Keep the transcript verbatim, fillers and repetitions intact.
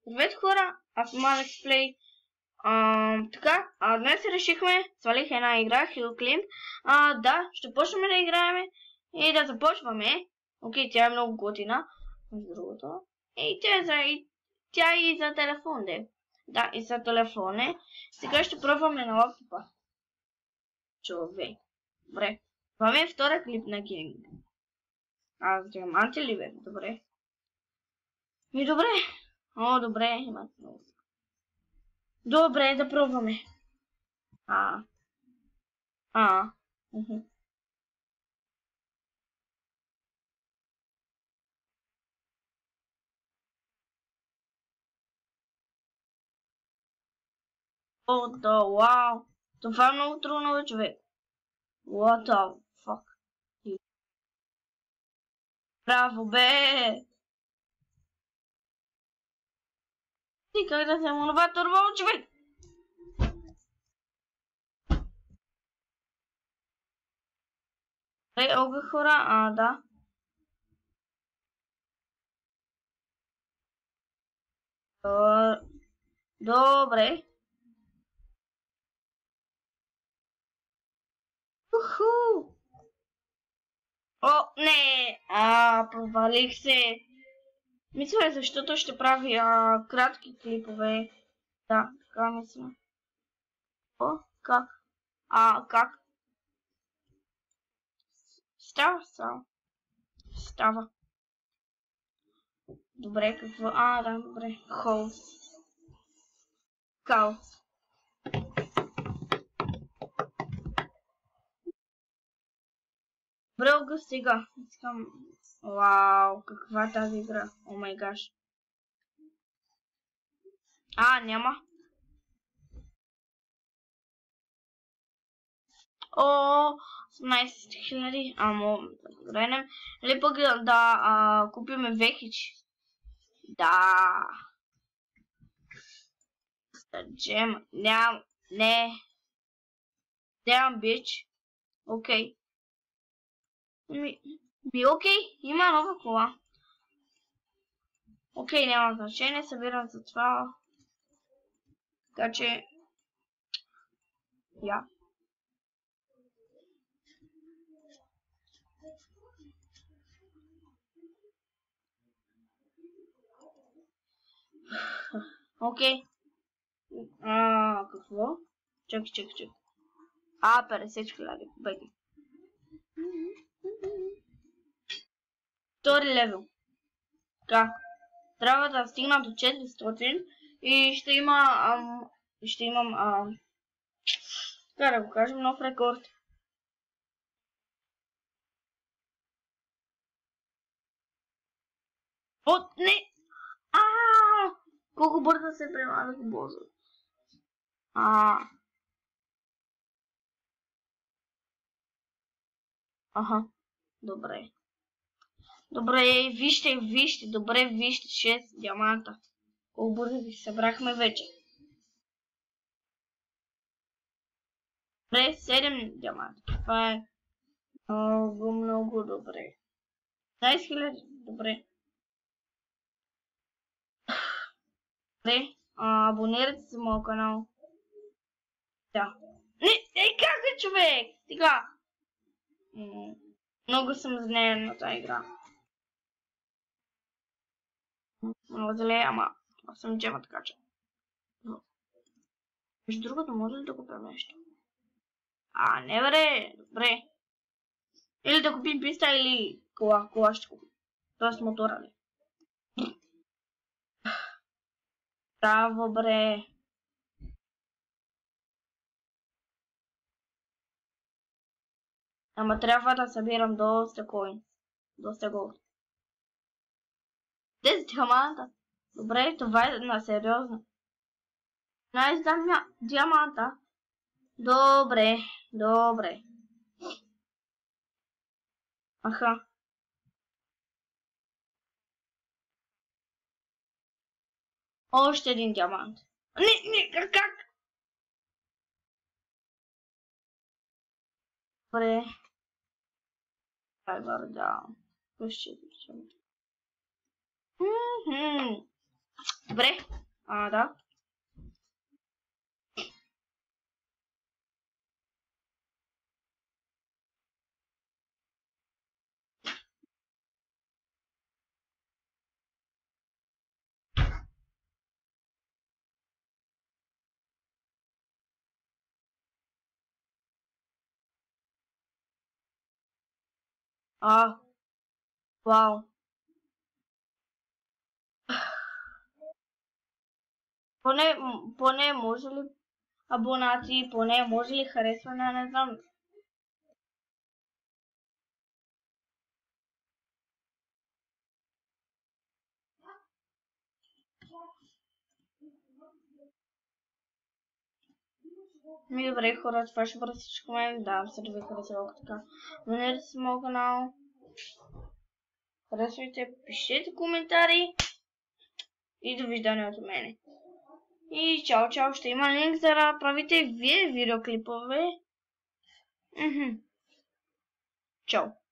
Здравейте хора, аз съм Алекс Плей. А, така, а, днес решихме, свалих една игра, Hill Climb. А, да, ще почнем да играем и да започваме. Окей, тя е много готина, между другото. И тя е за, и, тя е и за телефон, де. Да, и за телефон е. Сега ще пробваме на лаптопа. Човек. Добре. Това ми е втора клип на гейминг. Аз диаманти ли бе? Добре. И добре. О, добре, има много. Добре, да пробваме. А. А. Уху. О, да, вау. Това е много трудно, човек. What the fuck? Браво, бе! Ти как да съм онова турбо, човек? Ей, ога хора, а, да. Добре. Уху! О, не! А, провалих се. Мисля, защото ще прави а, кратки клипове. Да, така мисля. О, как? А, как? Става, става. Става. Добре, какво? А, да, добре. Холс. Кал. Добре, ога сега. Искам... Вау, каква е тази игра? О май гаш. А, няма. О, осемнайсет хиляди. Амо, да погледнем. Или пък да а, купиме вехич. Да. Джем. Ням. Не. Нямам бич. Окей. Ми, ми окей. Има нова кола. Окей, няма значение. Събирам за това. Така че... Я. Окей. А, какво? Чакай, чакай, чакай. А, петдесет хиляди. Беги. Втори левел. Така. Трябва да стигна до четиристотин и ще има... Ам, ще имам... Ам, така да го кажем, нов рекорд. От, не! Ааа! Колко бързо се премазах, боже. А. Аха. Добре. Добре, вижте, вижте, добре, вижте, шест диаманта. Колко бързо ги събрахме вече. Добре, седем диаманта. Това е много, много добре. двайсет хиляди, добре. Добре, а, абонирайте се в моят канал. Да. Не, ей, как е, човек? Сега. Много съм злеен на тази игра. Много зле, ама аз съм джема, така че. Между другото, може ли да купя нещо? А, не бре, добре. Или да купим писта или кола, кола ще купим. Тоест мотора ли. Браво, бре. Ама трябва да събирам доста коин. Доста голд. десет диаманта. Добре, това е на сериозно. Найс диаманта. Добре, добре. Аха. Още един диамант. Не, не, как? как? Добре. Дай да. Пуще. Добре. А, да. А, вау. Поне, поне може ли абонати, поне може ли харесване, не знам. Ми добре хора, това ще бъде всичко мен. Давам се да ви харесва така. Абонирайте се моят канал. Харесвайте, пишете коментари. И довиждане от мене. И чао, чао, ще има линк за да правите вие видеоклипове. Мхм. Чао.